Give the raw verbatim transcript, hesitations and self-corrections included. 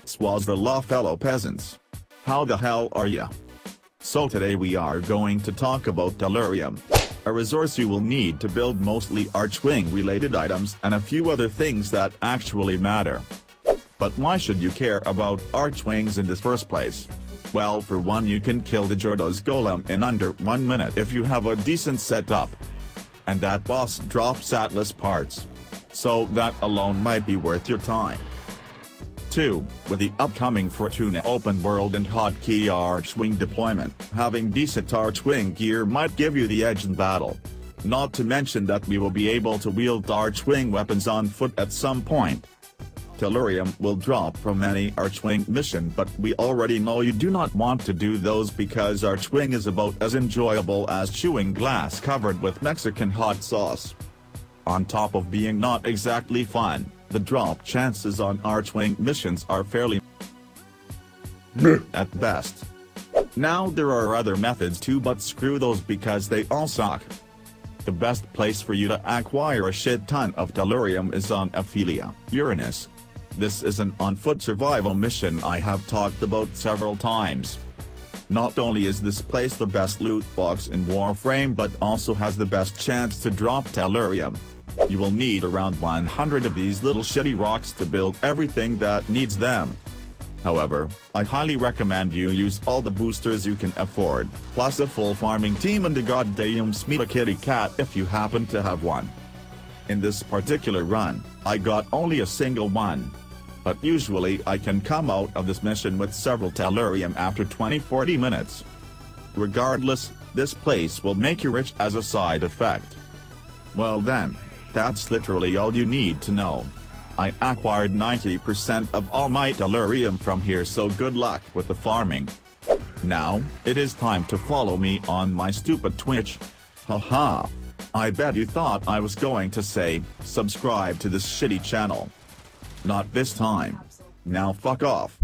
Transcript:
Swazvala fellow peasants. How the hell are ya? So today we are going to talk about Tellurium, a resource you will need to build mostly Archwing related items and a few other things that actually matter. But why should you care about Archwings in the first place? Well, for one, you can kill the Gyarados Golem in under one minute if you have a decent setup. And that boss drops Atlas parts. So that alone might be worth your time. two. With the upcoming Fortuna open world and hotkey Archwing deployment, having decent Archwing gear might give you the edge in battle. Not to mention that we will be able to wield Archwing weapons on foot at some point. Tellurium will drop from any Archwing mission, but we already know you do not want to do those because Archwing is about as enjoyable as chewing glass covered with Mexican hot sauce. On top of being not exactly fun, the drop chances on Archwing missions are fairly at best. Now there are other methods too, but screw those because they all suck. The best place for you to acquire a shit ton of Tellurium is on Ophelia, Uranus. This is an on-foot survival mission I have talked about several times. Not only is this place the best loot box in Warframe but also has the best chance to drop Tellurium. You will need around one hundred of these little shitty rocks to build everything that needs them. However, I highly recommend you use all the boosters you can afford, plus a full farming team and a goddamn Smita kitty cat if you happen to have one. In this particular run, I got only a single one. But usually I can come out of this mission with several Tellurium after twenty to forty minutes. Regardless, this place will make you rich as a side effect. Well then, that's literally all you need to know. I acquired ninety percent of all my Tellurium from here, so good luck with the farming. Now, it is time to follow me on my stupid Twitch. Haha. I bet you thought I was going to say, subscribe to this shitty channel. Not this time. Now fuck off.